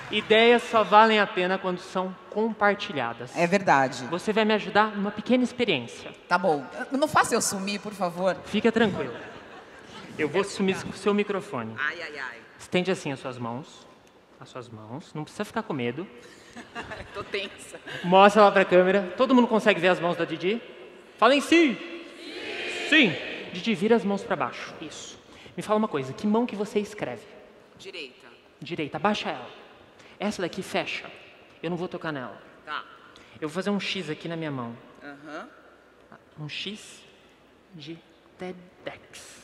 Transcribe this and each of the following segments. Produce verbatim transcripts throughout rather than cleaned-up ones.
Ideias só valem a pena quando são compartilhadas. É verdade. Você vai me ajudar numa pequena experiência. Tá bom. Não faça eu sumir, por favor. Fica tranquilo. Eu vou sumir com o seu microfone. Ai, ai, ai. Estende assim as suas mãos. As suas mãos. Não precisa ficar com medo. Tô tensa. Mostra lá pra câmera. Todo mundo consegue ver as mãos da Didi? Falem sim. Sim. Sim. Didi, vira as mãos pra baixo. Isso. Me fala uma coisa. Que mão que você escreve? Direita. Direita. Abaixa ela. Essa daqui fecha. Eu não vou tocar nela. Tá. Eu vou fazer um X aqui na minha mão. Aham. Uhum. Um X de TEDx.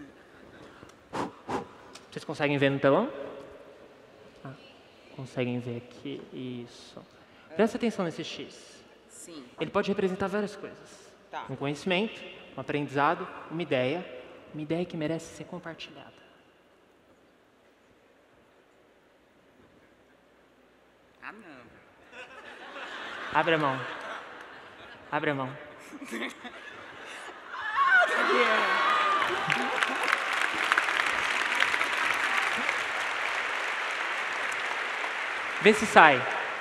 Vocês conseguem ver no telão? Ah, conseguem ver aqui. Isso. Presta atenção nesse X. Sim. Ele pode representar várias coisas. Tá. Um conhecimento, um aprendizado, uma ideia. Uma ideia que merece ser compartilhada. Ah, não. Abre a mão. Abre a mão. Vê se sai.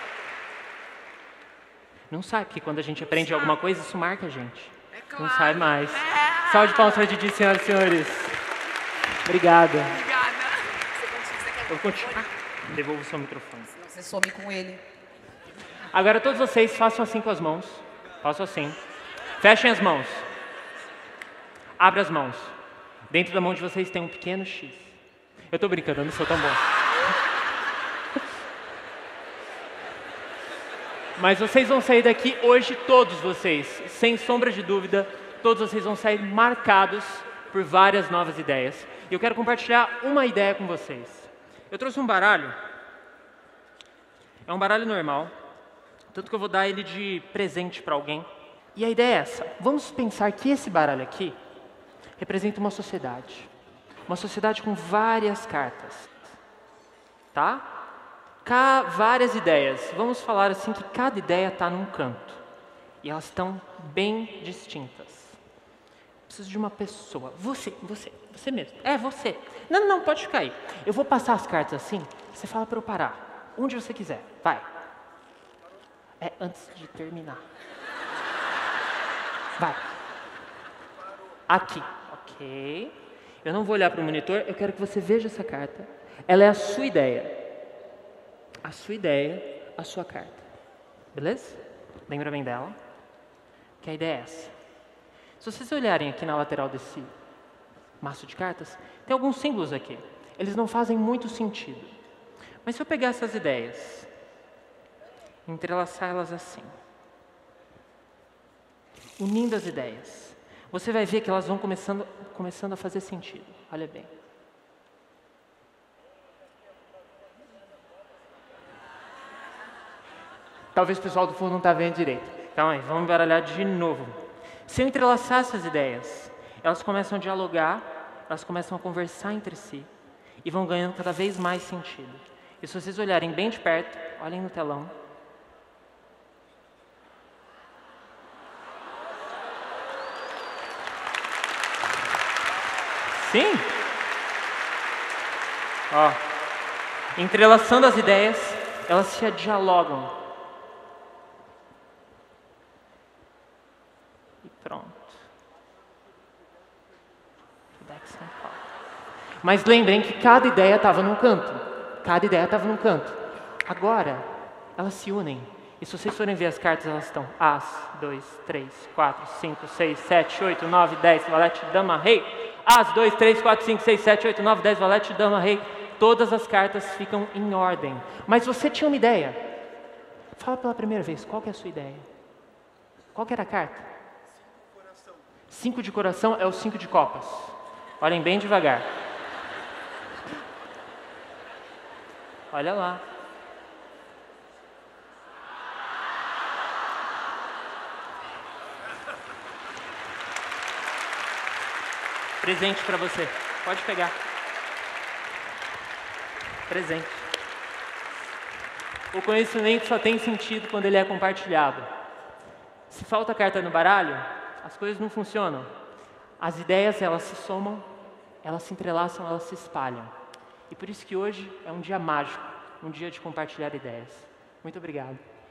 Não sai, porque quando a gente aprende alguma coisa, isso marca a gente. É claro. Não sai mais. Salve de palmas para Didi, senhoras e senhores. Obrigada. Obrigada. Você continua, você quer Eu continuo. Devolvo o seu microfone. Senão você some com ele. Agora todos vocês façam assim com as mãos. Façam assim. Fechem as mãos. Abra as mãos. Dentro da mão de vocês tem um pequeno X. Eu tô brincando, eu não sou tão bom. Mas vocês vão sair daqui hoje, todos vocês, sem sombra de dúvida, todos vocês vão sair marcados por várias novas ideias. E eu quero compartilhar uma ideia com vocês. Eu trouxe um baralho. É um baralho normal. Tanto que eu vou dar ele de presente para alguém. E a ideia é essa. Vamos pensar que esse baralho aqui representa uma sociedade. Uma sociedade com várias cartas. Tá? Cá, várias ideias. Vamos falar assim que cada ideia está num canto. E elas estão bem distintas. Preciso de uma pessoa. Você, você, você mesmo. É, você. Não, não, não, pode ficar aí. Eu vou passar as cartas assim, você fala para eu parar. Onde você quiser. Vai. É, antes de terminar. Vai. Aqui. Ok. Eu não vou olhar para o monitor, eu quero que você veja essa carta. Ela é a sua ideia. A sua ideia, a sua carta. Beleza? Lembra bem dela? Que a ideia é essa. Se vocês olharem aqui na lateral desse maço de cartas, tem alguns símbolos aqui. Eles não fazem muito sentido. Mas se eu pegar essas ideias, entrelaçar elas assim, unindo as ideias, você vai ver que elas vão começando, começando a fazer sentido. Olha bem. Talvez o pessoal do fundo não está vendo direito. Calma aí, vamos embaralhar de novo. Se eu entrelaçar essas ideias, elas começam a dialogar, elas começam a conversar entre si e vão ganhando cada vez mais sentido. E se vocês olharem bem de perto, olhem no telão. Sim? Ó, entrelaçando as ideias, elas se dialogam. E pronto. Mas lembrem que cada ideia estava num canto. Cada ideia estava num canto. Agora, elas se unem. E se vocês forem ver as cartas, elas estão As, dois, três, quatro, cinco, seis, sete, oito, nove, dez, valete, dama, rei. As, dois, três, quatro, cinco, seis, sete, oito, nove, dez, valete, dama, rei. Todas as cartas ficam em ordem. Mas você tinha uma ideia. Fala pela primeira vez, qual que é a sua ideia? Qual que era a carta? Cinco de coração. Cinco de coração é o cinco de copas. Olhem bem devagar. Olha lá. Presente para você. Pode pegar. Presente. O conhecimento só tem sentido quando ele é compartilhado. Se falta carta no baralho, as coisas não funcionam. As ideias, elas se somam, elas se entrelaçam, elas se espalham. E por isso que hoje é um dia mágico, um dia de compartilhar ideias. Muito obrigado.